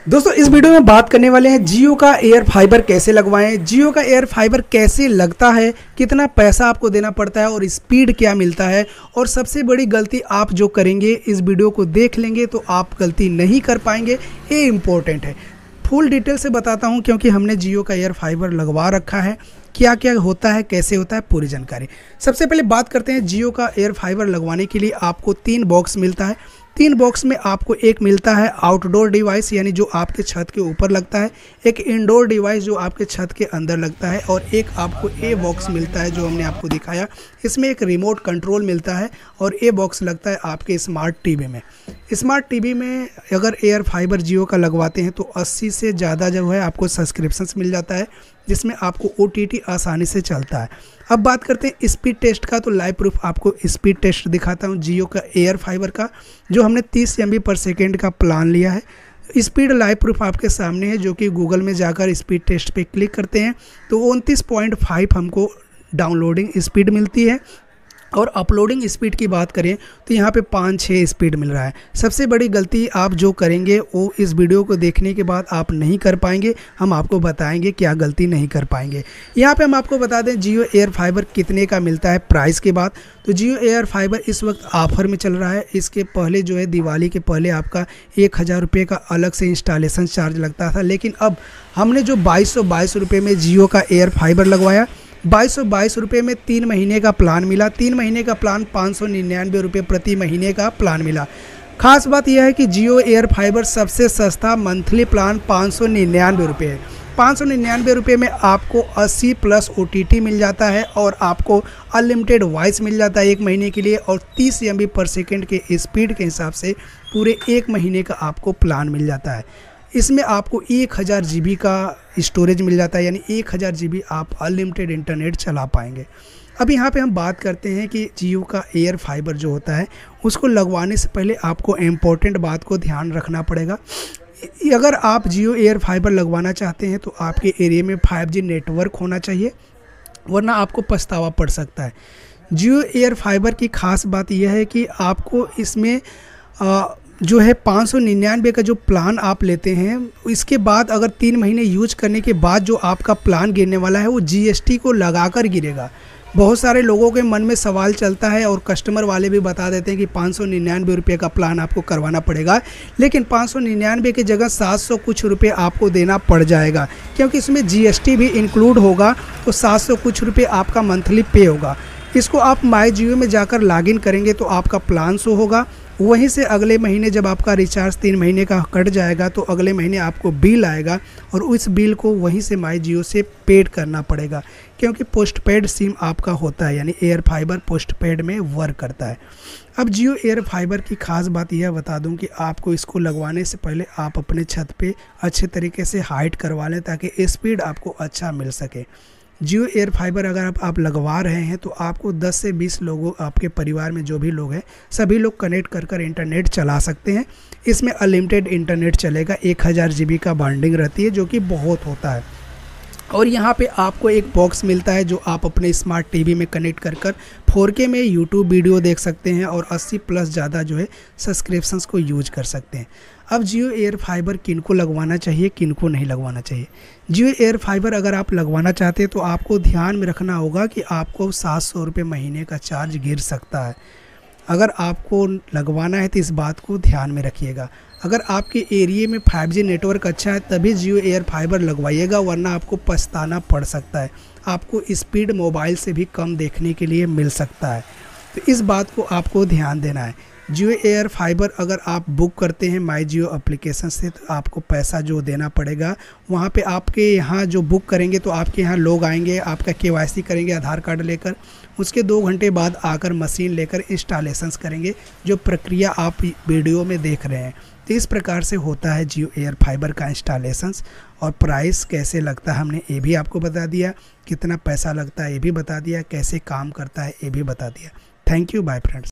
दोस्तों इस वीडियो में बात करने वाले हैं जियो का एयर फाइबर कैसे लगवाएं, जियो का एयर फाइबर कैसे लगता है, कितना पैसा आपको देना पड़ता है और स्पीड क्या मिलता है। और सबसे बड़ी गलती आप जो करेंगे, इस वीडियो को देख लेंगे तो आप गलती नहीं कर पाएंगे, ये इम्पोर्टेंट है। फुल डिटेल से बताता हूँ क्योंकि हमने जियो का एयर फाइबर लगवा रखा है, क्या क्या होता है, कैसे होता है, पूरी जानकारी। सबसे पहले बात करते हैं जियो का एयर फाइबर लगवाने के लिए आपको 3 बॉक्स मिलता है। 3 बॉक्स में आपको एक मिलता है आउटडोर डिवाइस यानी जो आपके छत के ऊपर लगता है, एक इंडोर डिवाइस जो आपके छत के अंदर लगता है और एक आपको ए बॉक्स मिलता है जो हमने आपको दिखाया। इसमें एक रिमोट कंट्रोल मिलता है और ए बॉक्स लगता है आपके स्मार्ट टीवी में। स्मार्ट टीवी में अगर एयर फाइबर जियो का लगवाते हैं तो 80 से ज़्यादा जो है आपको सब्सक्रिप्शंस मिल जाता है, जिसमें आपको OTT आसानी से चलता है। अब बात करते हैं स्पीड टेस्ट का, तो लाइव प्रूफ आपको स्पीड टेस्ट दिखाता हूं जियो का एयर फाइबर का, जो हमने 30 MB/s का प्लान लिया है। स्पीड लाइव प्रूफ आपके सामने है, जो कि गूगल में जाकर स्पीड टेस्ट पे क्लिक करते हैं तो 29.5 हमको डाउनलोडिंग स्पीड मिलती है। और अपलोडिंग स्पीड की बात करें तो यहाँ पे 5-6 स्पीड मिल रहा है। सबसे बड़ी गलती आप जो करेंगे वो इस वीडियो को देखने के बाद आप नहीं कर पाएंगे, हम आपको बताएंगे क्या गलती नहीं कर पाएंगे। यहाँ पे हम आपको बता दें जियो एयर फाइबर कितने का मिलता है प्राइस के बाद। तो जियो एयर फाइबर इस वक्त ऑफर में चल रहा है। इसके पहले जो है दिवाली के पहले आपका 1000 रुपये का अलग से इंस्टॉलेशन चार्ज लगता था, लेकिन अब हमने जो 2222 रुपये में जियो का एयर फाइबर लगवाया, 2222 रुपये में 3 महीने का प्लान मिला। 3 महीने का प्लान 599 रुपये प्रति महीने का प्लान मिला। खास बात यह है कि जियो एयर फाइबर सबसे सस्ता मंथली प्लान 599 रुपये है। 599 रुपये में आपको 80+ OTT मिल जाता है और आपको अनलिमिटेड वॉइस मिल जाता है 1 महीने के लिए, और 30 MB/s के स्पीड के हिसाब से पूरे 1 महीने का आपको प्लान मिल जाता है। इसमें आपको 1000 GB का स्टोरेज मिल जाता है, यानी 1000 GB आप अनलिमिटेड इंटरनेट चला पाएंगे। अब यहाँ पे हम बात करते हैं कि जियो का एयर फाइबर जो होता है उसको लगवाने से पहले आपको इम्पोर्टेंट बात को ध्यान रखना पड़ेगा। अगर आप जियो एयर फाइबर लगवाना चाहते हैं तो आपके एरिया में 5G नेटवर्क होना चाहिए, वरना आपको पछतावा पड़ सकता है। जियो एयर फाइबर की खास बात यह है कि आपको इसमें जो है 599 का जो प्लान आप लेते हैं, इसके बाद अगर 3 महीने यूज करने के बाद जो आपका प्लान गिरने वाला है वो GST को लगाकर गिरेगा। बहुत सारे लोगों के मन में सवाल चलता है और कस्टमर वाले भी बता देते हैं कि 599 रुपये का प्लान आपको करवाना पड़ेगा, लेकिन 599 की जगह 700 कुछ रुपये आपको देना पड़ जाएगा, क्योंकि इसमें GST भी इंक्लूड होगा। तो 700 कुछ रुपये आपका मंथली पे होगा। इसको आप माई जियो में जाकर लॉगिन करेंगे तो आपका प्लान शो होगा। वहीं से अगले महीने जब आपका रिचार्ज 3 महीने का कट जाएगा तो अगले महीने आपको बिल आएगा और उस बिल को वहीं से माई जियो से पेड करना पड़ेगा, क्योंकि पोस्टपेड सिम आपका होता है, यानी एयर फाइबर पोस्टपेड में वर्क करता है। अब जियो एयर फाइबर की खास बात यह बता दूं कि आपको इसको लगवाने से पहले आप अपने छत पे अच्छे तरीके से हाइट करवा लें ताकि स्पीड आपको अच्छा मिल सके। जियो एयर फाइबर अगर आप लगवा रहे हैं तो आपको 10 से 20 लोगों, आपके परिवार में जो भी लोग हैं सभी लोग कनेक्ट कर इंटरनेट चला सकते हैं। इसमें अनलिमिटेड इंटरनेट चलेगा, 1000 GB का बॉन्डिंग रहती है, जो कि बहुत होता है। और यहाँ पे आपको एक बॉक्स मिलता है जो आप अपने स्मार्ट टीवी में कनेक्ट कर 4K में YouTube वीडियो देख सकते हैं और 80+ ज़्यादा जो है सब्सक्रिप्शंस को यूज कर सकते हैं। अब जियो एयर फाइबर किनको लगवाना चाहिए, किनको नहीं लगवाना चाहिए। जियो एयर फाइबर अगर आप लगवाना चाहते हैं तो आपको ध्यान में रखना होगा कि आपको 700 रुपये महीने का चार्ज गिर सकता है। अगर आपको लगवाना है तो इस बात को ध्यान में रखिएगा। अगर आपके एरिया में 5G नेटवर्क अच्छा है तभी जियो एयर फाइबर लगवाइएगा, वरना आपको पछताना पड़ सकता है। आपको स्पीड मोबाइल से भी कम देखने के लिए मिल सकता है, तो इस बात को आपको ध्यान देना है। जियो एयर फाइबर अगर आप बुक करते हैं माई जियो एप्लीकेशन से तो आपको पैसा जो देना पड़ेगा, वहाँ पे आपके यहाँ जो बुक करेंगे तो आपके यहाँ लोग आएंगे, आपका KYC करेंगे आधार कार्ड लेकर, उसके 2 घंटे बाद आकर मशीन लेकर इंस्टॉलेशंस करेंगे, जो प्रक्रिया आप वीडियो में देख रहे हैं। तो इस प्रकार से होता है जियो एयर फाइबर का इंस्टॉलेशंस। और प्राइस कैसे लगता है हमने ये भी आपको बता दिया, कितना पैसा लगता है ये भी बता दिया, कैसे काम करता है ये भी बता दिया। Thank you, bye friends.